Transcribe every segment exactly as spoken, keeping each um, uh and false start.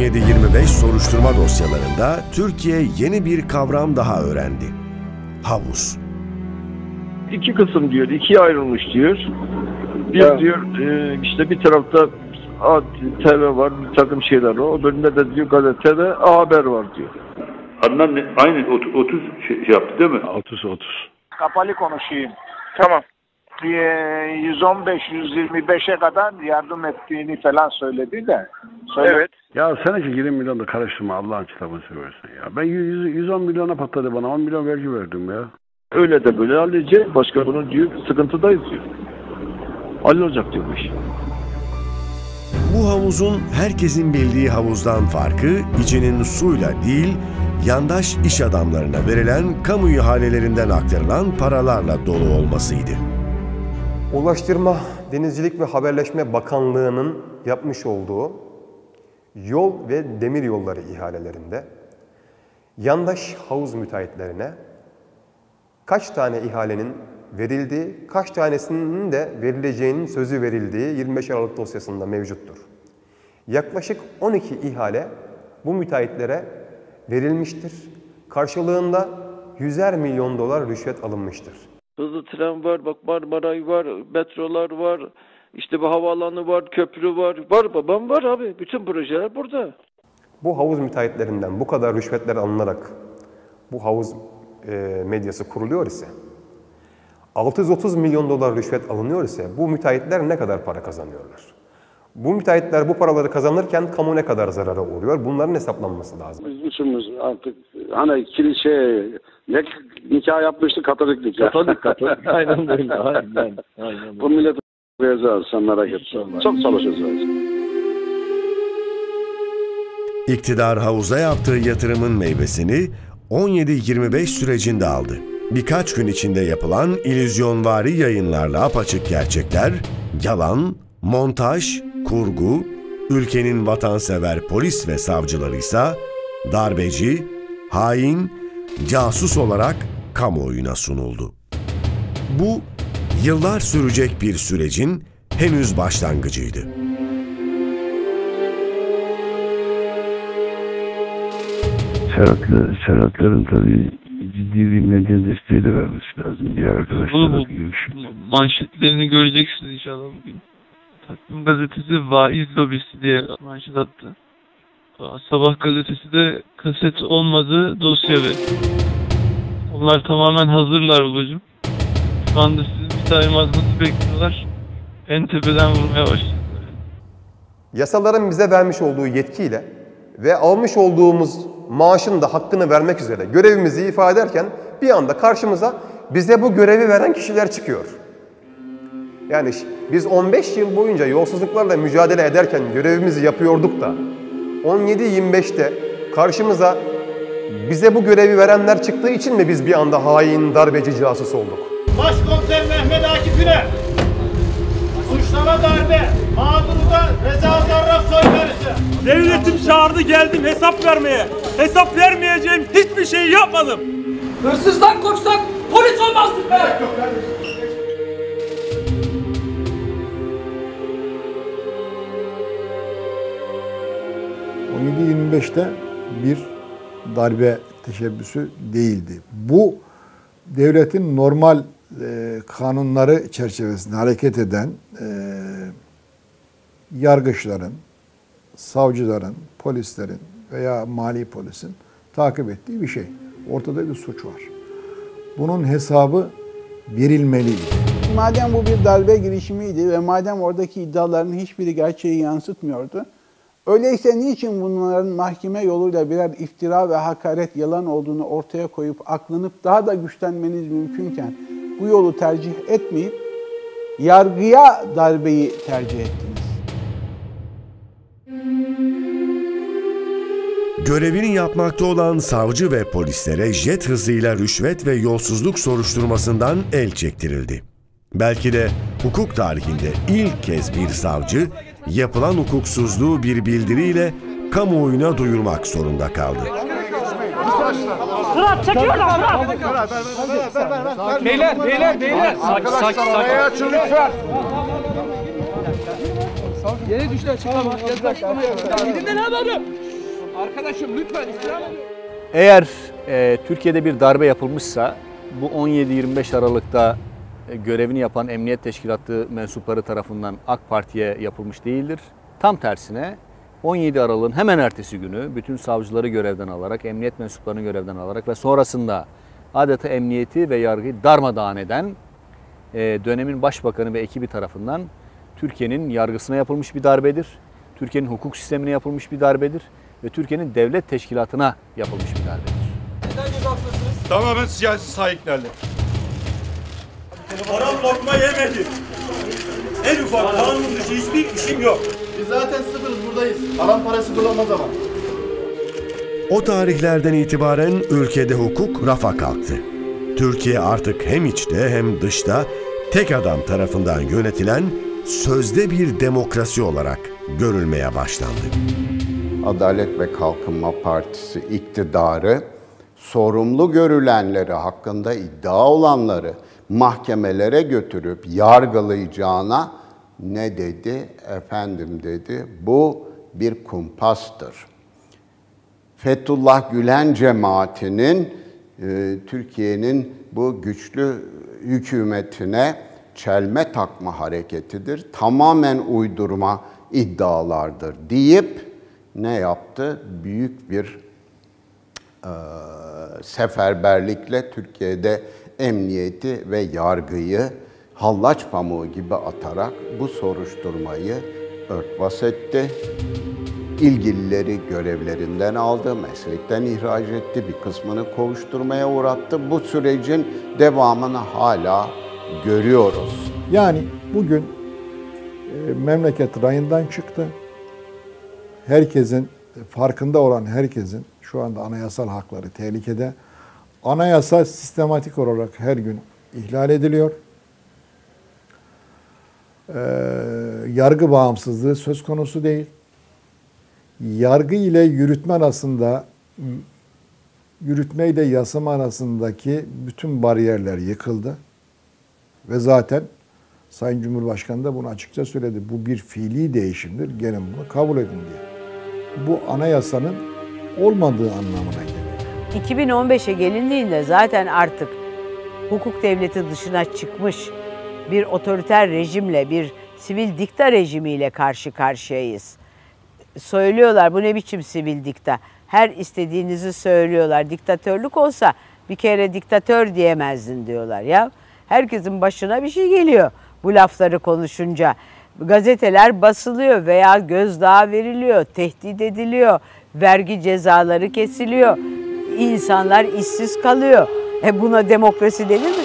yedi yirmi beş soruşturma dosyalarında Türkiye yeni bir kavram daha öğrendi. Havuz. İki kısım diyor, ikiye ayrılmış diyor. Bir evet. diyor e, işte bir tarafta A T V var, bir takım şeyler var. O bölümde de diyor gazete ve A Haber var diyor. Adnan ne? Aynı otuz şey yaptı değil mi? otuz otuz. Kapalı konuşayım. Tamam. yüz on beş yüz yirmi beşe kadar yardım ettiğini falan söyledi de. Söyle. Evet. Ya seneki yirmi milyon da karıştırma Allah'ın kitabını seversen ya. Ben yüz, yüz on milyona patladı bana, on milyon vergi verdim ya. Öyle de böyle halledeceğiz. Başka bunun diyor sıkıntıdayız diyor. Hallolacak diyor bu iş. Bu havuzun herkesin bildiği havuzdan farkı içinin suyla değil, yandaş iş adamlarına verilen kamu ihalelerinden aktarılan paralarla dolu olmasıydı. Ulaştırma, Denizcilik ve Haberleşme Bakanlığı'nın yapmış olduğu yol ve demir yolları ihalelerinde yandaş havuz müteahhitlerine kaç tane ihalenin verildiği, kaç tanesinin de verileceğinin sözü verildiği yirmi beş Aralık dosyasında mevcuttur. Yaklaşık on iki ihale bu müteahhitlere verilmiştir. Karşılığında yüzer milyon dolar rüşvet alınmıştır. Hızlı tren var, bak Marmaray var, metrolar var, işte bu havaalanı var, köprü var. Var babam var abi. Bütün projeler burada. Bu havuz müteahhitlerinden bu kadar rüşvetler alınarak bu havuz e, medyası kuruluyor ise, altı yüz otuz milyon dolar rüşvet alınıyor ise bu müteahhitler ne kadar para kazanıyorlar? Bu müteahhitler bu paraları kazanırken kamu ne kadar zarara uğruyor? Bunların hesaplanması lazım. Biz üçümüz artık hani kilise ne nikah yapmıştık, Katolik nikah. Katolik, Katolik. Aynen öyle. Aynen. Aynen. Bu milleti vereceğiz, sen merak etme. Çok çalışacağız. İktidar havuza yaptığı yatırımın meyvesini on yedi yirmi beş sürecinde aldı. Birkaç gün içinde yapılan illüzyonvari yayınlarla apaçık gerçekler, yalan, montaj, kurgu, ülkenin vatansever polis ve savcılarıysa darbeci, hain, casus olarak kamuoyuna sunuldu. Bu, yıllar sürecek bir sürecin henüz başlangıcıydı. Serhatlı, Serhatların tabii ciddi bir medya desteği de vermesi lazım diğer arkadaşlarla görüşürüz. Manşetlerini göreceksiniz inşallah bugün. Takvim gazetesi vaiz lobisi diye manşet attı. Sabah gazetesi de kaset olmadı dosya ve onlar tamamen hazırlar babacığım. Şu anda sizin bir talimatınızı bekliyorlar. En tepeden vurmaya başladılar. Yasaların bize vermiş olduğu yetkiyle ve almış olduğumuz maaşın da hakkını vermek üzere görevimizi ifade ederken bir anda karşımıza bize bu görevi veren kişiler çıkıyor. Yani biz on beş yıl boyunca yolsuzluklarla mücadele ederken görevimizi yapıyorduk da on yedi yirmi beşte karşımıza bize bu görevi verenler çıktığı için mi biz bir anda hain, darbeci, casus olduk? Başkomiser Mehmet Akif Üner, suçlama darbe, mağduru da Reza Zarrab soygarısı. Devletim çağırdı, geldim hesap vermeye. Hesap vermeyeceğim hiçbir şey yapmadım. Hırsızdan korksak polis olmazdık be! on yedi yirmi beşte bir darbe teşebbüsü değildi. Bu devletin normal e, kanunları çerçevesinde hareket eden e, yargıçların, savcıların, polislerin veya mali polisin takip ettiği bir şey. Ortada bir suç var. Bunun hesabı verilmeliydi. Madem bu bir darbe girişimiydi ve madem oradaki iddiaların hiçbiri gerçeği yansıtmıyordu, öyleyse niçin bunların mahkeme yoluyla birer iftira ve hakaret, yalan olduğunu ortaya koyup aklanıp daha da güçlenmeniz mümkünken bu yolu tercih etmeyip yargıya darbeyi tercih ettiniz? Görevini yapmakta olan savcı ve polislere jet hızıyla rüşvet ve yolsuzluk soruşturmasından el çektirildi. Belki de hukuk tarihinde ilk kez bir savcı yapılan hukuksuzluğu bir bildiriyle kamuoyuna duyurmak zorunda kaldı. Fırat çekiyorlar Fırat! Beyler, beyler, beyler! Arkadaşlar oraya açın lütfen! Yere düştü açıklama. Gidin de ne yapalım? Arkadaşım lütfen istirham ediyorum. Eğer e, Türkiye'de bir darbe yapılmışsa bu on yedi yirmi beş Aralık'ta e, görevini yapan Emniyet Teşkilatı mensupları tarafından AK Parti'ye yapılmış değildir. Tam tersine on yedi Aralık'ın hemen ertesi günü bütün savcıları görevden alarak, emniyet mensuplarını görevden alarak ve sonrasında adeta emniyeti ve yargıyı darmadağın eden e, dönemin başbakanı ve ekibi tarafından Türkiye'nin yargısına yapılmış bir darbedir. Türkiye'nin hukuk sistemine yapılmış bir darbedir ve Türkiye'nin devlet teşkilatına yapılmış bir darbedir. Neden gözaltındasınız? Tamamen siyasi sahiplerle. Haram lokma yemedim. En ufak kanun dışı hiçbir işim yok. Biz zaten sıfırız buradayız. Haram parası kullanmaz ama. O tarihlerden itibaren ülkede hukuk rafa kalktı. Türkiye artık hem içte hem dışta tek adam tarafından yönetilen sözde bir demokrasi olarak görülmeye başlandı. Adalet ve Kalkınma Partisi iktidarı sorumlu görülenleri, hakkında iddia olanları mahkemelere götürüp yargılayacağına ne dedi? Efendim dedi, bu bir kumpastır. Fethullah Gülen cemaatinin e, Türkiye'nin bu güçlü hükümetine çelme takma hareketidir. Tamamen uydurma iddialardır deyip ne yaptı? Büyük bir e, seferberlikle Türkiye'de emniyeti ve yargıyı hallaç pamuğu gibi atarak bu soruşturmayı örtbas etti. İlgilileri görevlerinden aldı, meslekten ihraç etti, bir kısmını kovuşturmaya uğrattı. Bu sürecin devamını hala görüyoruz. Yani bugün e, memleket rayından çıktı. Herkesin, farkında olan herkesin şu anda anayasal hakları tehlikede. Anayasa sistematik olarak her gün ihlal ediliyor. Ee, yargı bağımsızlığı söz konusu değil. Yargı ile yürütme arasında, yürütme ile yasama arasındaki bütün bariyerler yıkıldı. Ve zaten Sayın Cumhurbaşkanı da bunu açıkça söyledi. Bu bir fiili değişimdir. Gelin bunu kabul edin diye. Bu anayasanın olmadığı anlamına geliyor. iki bin on beşe gelindiğinde zaten artık hukuk devleti dışına çıkmış bir otoriter rejimle, bir sivil dikta rejimiyle karşı karşıyayız. Söylüyorlar, bu ne biçim sivil dikta? Her istediğinizi söylüyorlar. Diktatörlük olsa bir kere diktatör diyemezdin diyorlar ya. Herkesin başına bir şey geliyor bu lafları konuşunca. Gazeteler basılıyor veya gözdağı veriliyor, tehdit ediliyor, vergi cezaları kesiliyor, insanlar işsiz kalıyor. E buna demokrasi denir mi?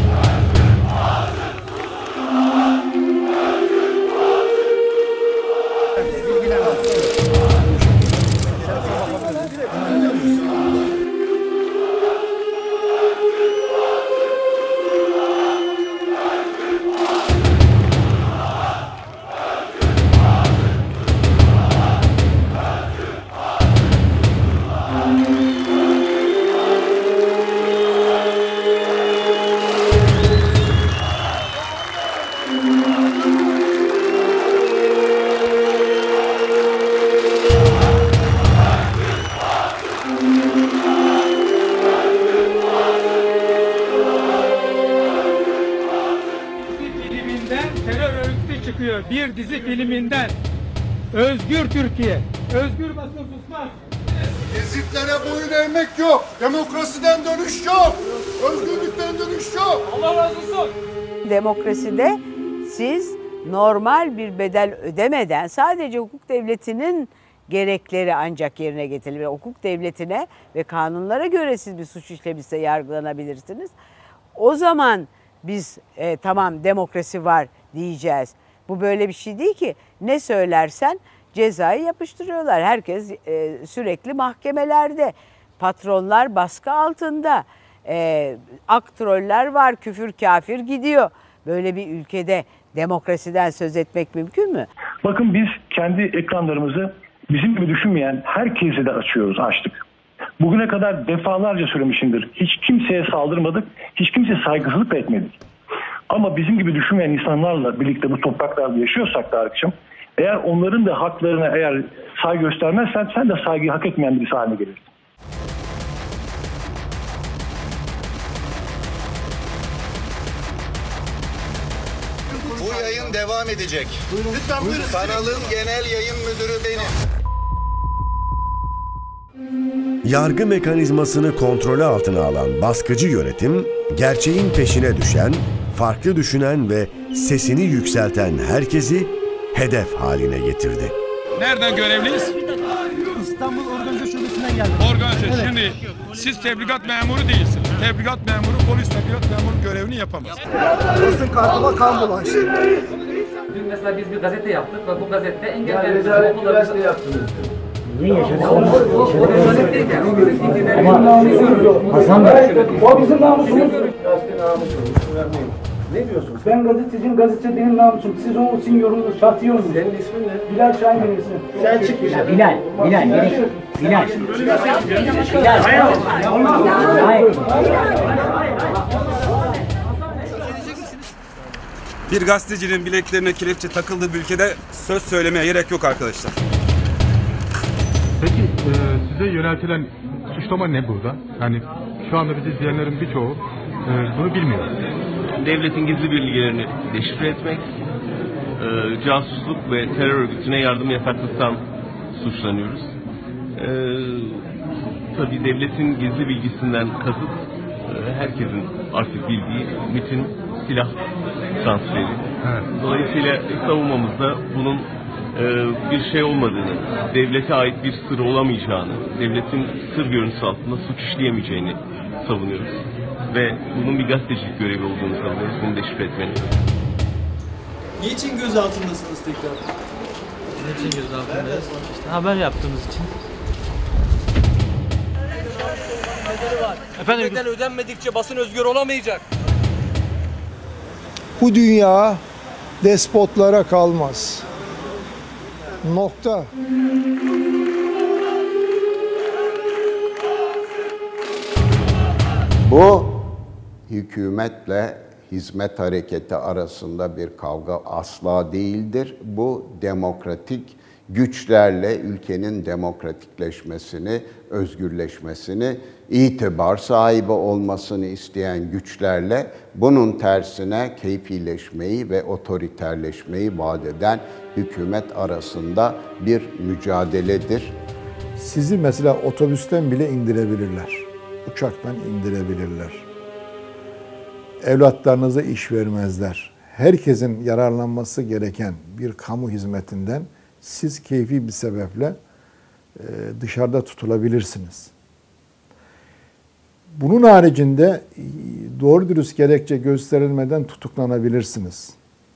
Bir dizi filminden Özgür Türkiye, özgür basın susmaz. Ezitlere boyun eğmek yok. Demokrasiden dönüş yok. Özgürlükten dönüş yok. Allah razı olsun. Demokraside siz normal bir bedel ödemeden sadece hukuk devletinin gerekleri ancak yerine getirilir. Hukuk devletine ve kanunlara göre siz bir suç işlemişse yargılanabilirsiniz. O zaman biz e, tamam demokrasi var diyeceğiz. Bu böyle bir şey değil ki. Ne söylersen cezayı yapıştırıyorlar. Herkes e, sürekli mahkemelerde. Patronlar baskı altında. E, aktroller var, küfür kafir gidiyor. Böyle bir ülkede demokrasiden söz etmek mümkün mü? Bakın biz kendi ekranlarımızı bizim gibi düşünmeyen herkese de açıyoruz, açtık. Bugüne kadar defalarca söylemişimdir. Hiç kimseye saldırmadık, hiç kimseye saygısızlık da etmedik. Ama bizim gibi düşünmeyen insanlarla birlikte bu topraklarda yaşıyorsak Tarık'cığım, Eğer onların da haklarına eğer saygı göstermezsen sen de saygıyı hak etmeyen birisi haline gelirsin. Bu yayın devam edecek. Buyurun. Lütfen buyurun. Kanalın genel yayın müdürü benim. Yargı mekanizmasını kontrolü altına alan baskıcı yönetim, gerçeğin peşine düşen, farklı düşünen ve sesini yükselten herkesi hedef haline getirdi. Nereden görevliyiz? İstanbul Organize Şubesi'nden geldim. Organize. Evet. Şimdi siz tebligat memuru değilsiniz. Tebligat memuru polis tebligat memuru görevini yapamaz. Polisin kartıma kan bulaştı. Dün mesela biz bir gazete yaptık ve bu gazette engellerimizi okullarımızı yaptınız. Niye yaşadın? O bir gazeteyken o bizim fikirlerimizi Hasan Bey, o bizim namusumuz. Gazete namusumuz. Ne diyorsun? Ben gazeteciyim, gazete benim namusum. Siz onun için yorumunuz, şartı yorumunuz. Senin ismin ne? Bilal Şahin benim ismim. Sen çık Bilal. Bilal, Bilal, Bilal. Bilal. Bilal. Hayır. Bir gazetecinin bileklerine kelepçe takıldığı bir ülkede söz söylemeye gerek yok arkadaşlar. Peki e, size yöneltilen suçlama ne burada? Yani şu anda bizi izleyenlerin birçoğu e, bunu bilmiyor. Devletin gizli bilgilerini deşifre etmek, e, casusluk ve terör örgütüne yardım yataklıktan suçlanıyoruz. E, tabii devletin gizli bilgisinden kasıt e, herkesin artık bildiği MİT'in silah transferi. Evet. Dolayısıyla savunmamızda bunun e, bir şey olmadığını, devlete ait bir sır olamayacağını, devletin sır görüntüsü altında suç işleyemeyeceğini savunuyoruz. Ve bunun bir gazetecilik görevi olduğunu savunuyoruz, bunu deşifre etmenin. Niçin gözaltındasınız tekrar? Niçin gözaltındayız? İşte haber yaptığımız için. Efendim, bedel ödenmedikçe basın özgür olamayacak. Bu dünya despotlara kalmaz. Nokta. Bu hükümetle hizmet hareketi arasında bir kavga asla değildir. Bu demokratik güçlerle ülkenin demokratikleşmesini, özgürleşmesini, itibar sahibi olmasını isteyen güçlerle bunun tersine keyfileşmeyi ve otoriterleşmeyi vaat eden hükümet arasında bir mücadeledir. Sizi mesela otobüsten bile indirebilirler. Uçaktan indirebilirler. Evlatlarınıza iş vermezler. Herkesin yararlanması gereken bir kamu hizmetinden siz keyfi bir sebeple dışarıda tutulabilirsiniz. Bunun haricinde doğru dürüst gerekçe gösterilmeden tutuklanabilirsiniz.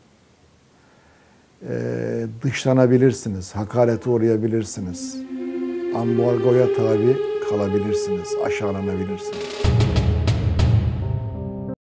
Dışlanabilirsiniz, hakarete uğrayabilirsiniz. Ambargoya tabi kalabilirsiniz, aşağılanabilirsiniz.